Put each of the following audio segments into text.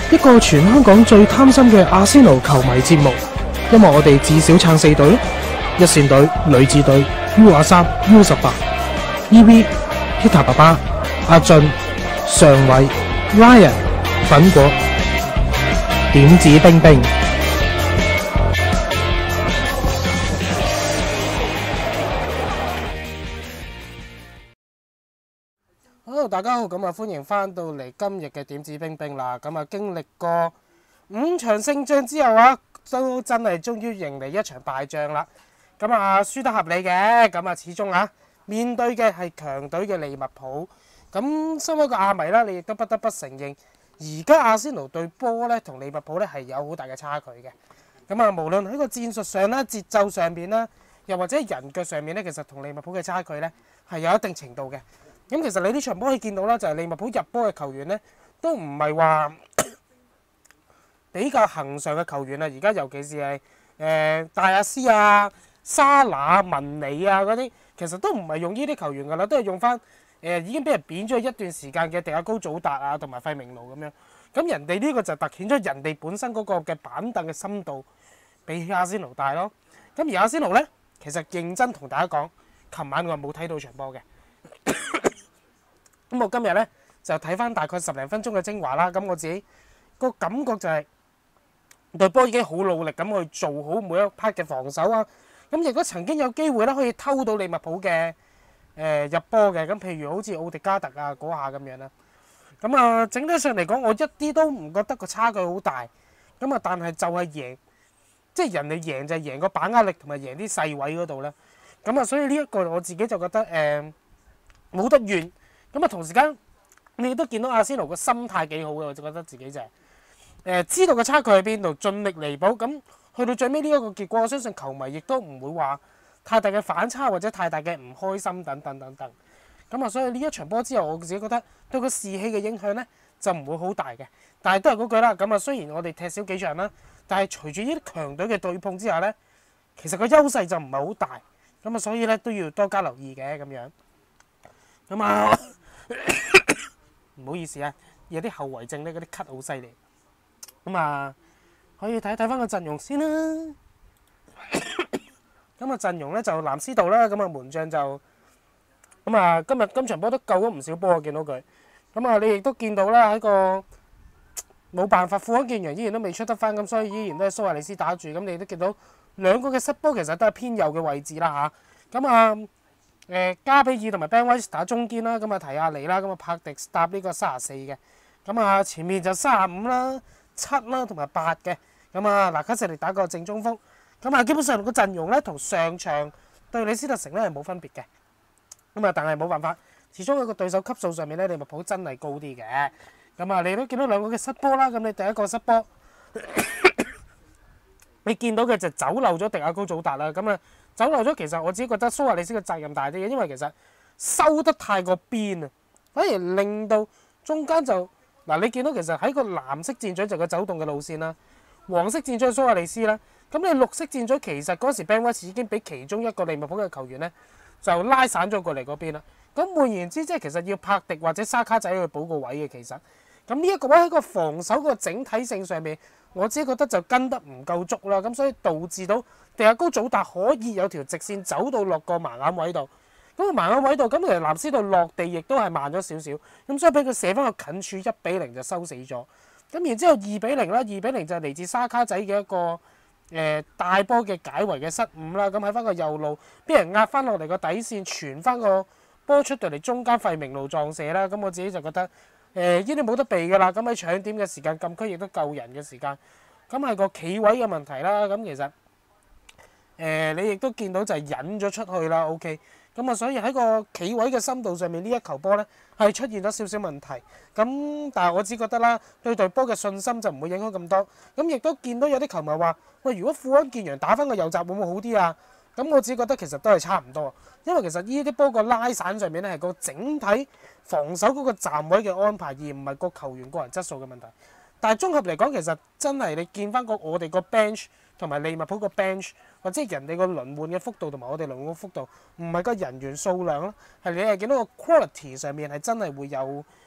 一個全香港最貪心嘅阿仙奴球迷節目，因為我哋至少撐4隊，一線隊、女子隊、U23、U18、EV、Peter 爸爸、阿俊、常偉、Ryan、粉果、點指兵兵。好，大家好，咁啊歡迎翻到嚟今日嘅點指兵兵啦。咁啊經歷過5場勝仗之後啊，都真係終於迎嚟一場敗仗啦。咁啊輸得合理嘅，咁啊始終啊面對嘅係強隊嘅利物浦。咁身為一個亞迷啦，你亦都不得不承認，而家阿仙奴對波咧同利物浦咧係有好大嘅差距嘅。咁啊無論喺個戰術上啦、節奏上面啦，又或者人腳上面咧，其實同利物浦嘅差距咧係有一定程度嘅。咁其實你呢場波可以見到啦，就係利物浦入波嘅球員咧，都唔係話比較恒常嘅球員啊。而家尤其是係戴亞斯啊、沙拿、文尼啊嗰啲，其實都唔係用呢啲球員噶啦，都係用翻已經俾人貶咗一段時間嘅迪亞高祖達啊同埋費明路咁樣。咁人哋呢個就突顯咗人哋本身嗰個嘅板凳嘅深度比阿仙奴大咯。咁而阿仙奴咧，其實認真同大家講，琴晚我冇睇到場波嘅。咁我今日咧就睇翻大概10零分鐘嘅精華啦。咁我自己個感覺就係隊波已經好努力咁去做好每一 part 嘅防守啊。咁亦都曾經有機會咧可以偷到利物浦嘅入波嘅。咁譬如好似奧迪加特啊嗰下咁樣啦。咁啊整體上嚟講，我一啲都唔覺得個差距好大。咁啊但係就係贏，即係人哋贏就係贏個把握力同埋贏啲細位嗰度啦。咁啊所以呢一個我自己就覺得冇得怨。咁啊，同時間你亦都見到阿仙奴個心態幾好嘅，我就覺得自己就係知道個差距喺邊度，盡力彌補。咁去到最尾呢一個結果，我相信球迷亦都唔會話太大嘅反差或者太大嘅唔開心等等等等。咁啊，所以呢一場波之後，我自己覺得對個士氣嘅影響咧就唔會好大嘅。但係都係嗰句啦，咁啊雖然我哋踢少幾場啦，但係隨住呢啲強隊嘅對碰之下咧，其實個優勢就唔係好大。咁啊，所以咧都要多加留意嘅咁樣。咁啊〜唔好意思啊，有啲後遺症咧，嗰啲咳好犀利。咁啊，可以睇翻個陣容先啦。咁啊，陣容咧就藍斯道啦，咁啊門將就咁啊，今場波都救咗唔少波，我見到佢。咁啊，你亦都見到啦，喺個冇辦法，富安健洋依然都未出得翻，咁所以依然都係蘇亞利斯打住。咁你亦都見到兩個嘅失波其實都係偏右嘅位置啦嚇。咁啊〜加比爾同埋 Ben White 打中堅啦，咁啊提亞尼啦，咁啊柏迪搭呢個34嘅，咁啊前面就35啦、7啦同埋8嘅，咁啊嗱卡石力打個正中鋒，咁啊基本上個陣容咧同上場對李斯特城咧係冇分別嘅，咁啊但係冇辦法，始終喺個對手級數上面咧利物浦真係高啲嘅，咁啊你都見到兩個嘅失波啦，咁你第一個失波，你見到嘅就走漏咗迪亞高祖達啦，咁啊。走漏咗，其實我自己覺得蘇亞利斯嘅責任大啲嘅，因為其實收得太過邊啊，反而令到中間就嗱，你見到其實喺個藍色箭嘴就個走動嘅路線啦，黃色箭嘴蘇亞利斯啦，咁你綠色箭嘴其實嗰時 Ben White 已經俾其中一個利物浦嘅球員咧就拉散咗過嚟嗰邊啦。咁換言之，即係其實要柏迪或者沙卡仔去補個位嘅，其實咁呢一個位喺個防守個整體性上面，我自己覺得就跟得唔夠足啦，咁所以導致到迪亞高祖達可以有條直線走到落個盲眼位度，咁個盲眼位度，咁其實藍斯道落地亦都係慢咗少少，咁所以俾佢射翻個近處1-0就收死咗。咁然之後2-0啦，2-0就係嚟自沙卡仔嘅一個大波嘅解圍嘅失誤啦，咁喺翻個右路俾人壓翻落嚟個底線，傳翻個波出到嚟中間費明路撞射啦，咁我自己就覺得呢啲冇得避㗎啦，咁喺搶點嘅時間禁區亦都救人嘅時間，咁係個企位嘅問題啦，咁其實。你亦都見到就係引咗出去啦 ，OK， 咁啊，所以喺個企位嘅深度上面呢一球波咧係出現咗少少問題，咁但係我只覺得啦，對隊波嘅信心就唔會影響咁多，咁亦都見到有啲球迷話，喂，如果富安健洋打翻個右閘會唔會好啲啊？咁我只覺得其實都係差唔多，因為其實呢啲波個拉散上面咧係個整體防守嗰個站位嘅安排，而唔係個球員個人質素嘅問題。但係綜合嚟講，其實真係你見翻我哋個 bench 同埋利物浦個 bench， 或者人哋個輪換嘅幅度同埋我哋輪換嘅幅度，唔係個人員數量咯，係你係見到個 quality 上面係真係會有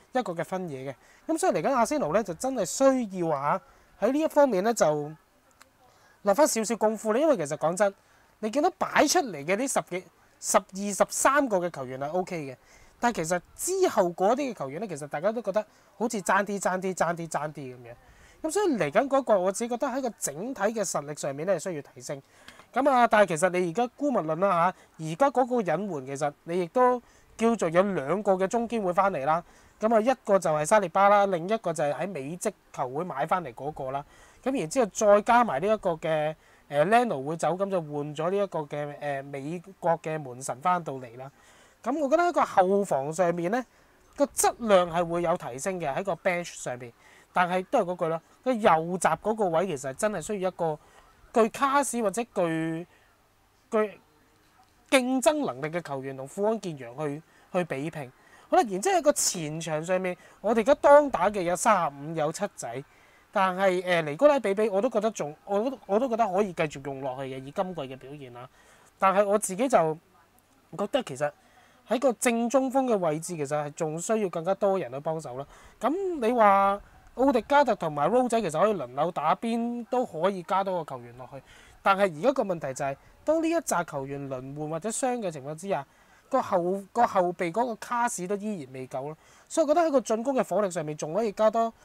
一個嘅分野嘅。咁所以嚟緊阿仙奴咧就真係需要喺呢一方面咧就落翻少少功夫咧，因為其實講真，你見到擺出嚟嘅呢12、13個嘅球員係 OK 嘅，但係其實之後嗰啲嘅球員咧，其實大家都覺得好似爭啲咁樣。咁所以嚟緊嗰個我自己覺得喺個整體嘅實力上面咧係需要提升。咁但係其實你而家姑勿論啦而家嗰個隱瞞其實你亦都叫做有2個嘅中堅會翻嚟啦。咁一個就係沙利巴啦，另一個就係喺美職球會買翻嚟嗰個啦。咁然之後再加埋呢一個嘅Leno 會走，咁就換咗呢一個嘅美國嘅門神翻到嚟啦。咁我覺得喺個後防上面咧個質量係會有提升嘅喺個 bench 上邊，但係都係嗰句啦，個右閘嗰個位其實真係需要一個具卡士或者具競爭能力嘅球員同富安健洋去比拼。好啦，然之後喺個前場上面，我哋而家當打嘅有35有7仔，但係尼高拉比比我都覺得我都覺得可以繼續用落去嘅，以今季嘅表現啦。但係我自己就覺得其實喺個正中鋒嘅位置其實係仲需要更加多人去幫手啦。咁你話奧迪加特同埋 Rose 仔其實可以輪流打邊，都可以加多個球員落去。但係而家個問題就係、當呢一紮球員輪換或者傷嘅情況之下，個後備嗰個卡士都依然未夠咯。所以我覺得喺個進攻嘅火力上面仲可以加多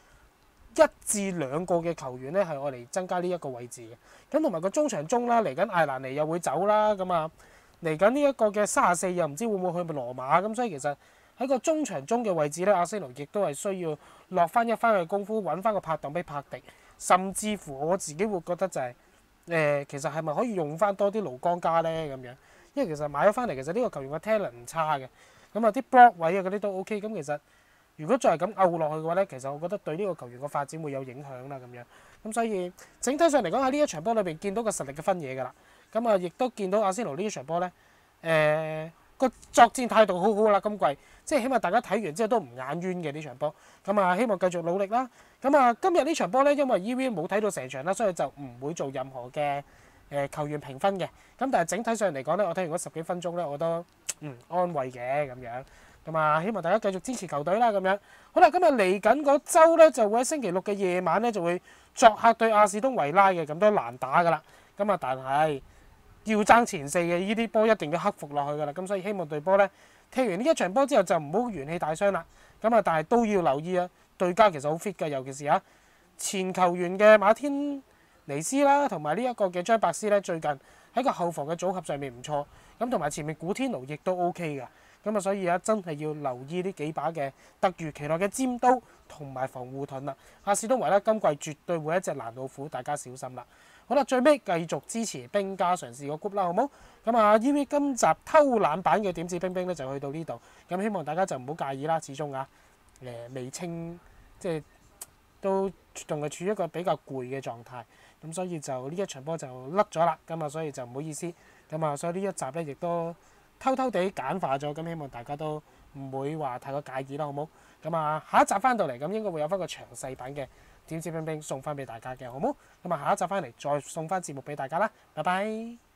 1至2個嘅球員咧，係我嚟增加呢一個位置嘅。咁同埋個中場中啦，嚟緊艾蘭尼又會走啦，咁嚟緊呢一個嘅34又唔知會唔會去羅馬，咁所以其實喺個中場中嘅位置咧，阿仙奴亦都係需要落翻一番嘅功夫，揾翻個拍檔俾帕迪，甚至乎我自己會覺得就係、其實係咪可以用翻多啲盧江加咧咁樣？因為其實買咗翻嚟，其實呢個球員嘅 talent 唔差嘅，咁啲 block 位嗰啲都 OK。咁其實如果再係咁拗落去嘅話咧，其實我覺得對呢個球員嘅發展會有影響啦咁樣。咁所以整體上嚟講喺呢一場波裏邊見到個實力嘅分野㗎啦。咁亦都見到阿仙奴呢一場波咧，個作戰態度好好啦，今季即係起碼大家睇完之後都唔眼冤嘅呢場波。咁希望繼續努力啦。咁今日呢場波咧，因為 EV 冇睇到成場啦，所以就唔會做任何嘅球員評分嘅。咁但係整體上嚟講咧，我睇完嗰10幾分鐘咧，我都安慰嘅咁樣。希望大家繼續支持球隊啦咁樣。好啦，今日嚟緊嗰週咧，就會喺星期6嘅夜晚咧，就會作客對阿士東維拉嘅，咁都難打㗎啦。但係要爭前4嘅呢啲波一定要克服落去㗎啦。咁所以希望隊波咧踢完呢一場波之後就唔好元氣大傷啦。但係都要留意啊，對家其實好 fit 㗎，尤其是前球員嘅馬天尼斯啦，同埋呢一個嘅張伯斯咧，最近喺個後防嘅組合上面唔錯。咁同埋前面古天奴亦都 OK 㗎。所以真係要留意呢幾把嘅突如其來嘅尖刀同埋防護盾啦。阿士東維拉今季絕對會一隻攔路虎，大家小心啦。好啦，最尾繼續支持兵家嘗試個 group 啦，好冇？EV 今集偷懶版嘅點子兵兵咧就去到呢度。希望大家就唔好介意啦，始終未清，即係都仲係處於一個比較攰嘅狀態。所以就呢一場波就甩咗啦。所以就唔好意思。所以呢一集咧亦都偷偷地簡化咗，希望大家都唔會話太過介意啦，好冇？下一集翻到嚟，應該會有翻個詳細版嘅點子兵兵送翻俾大家嘅，好冇？下一集翻嚟再送翻節目俾大家啦，拜拜。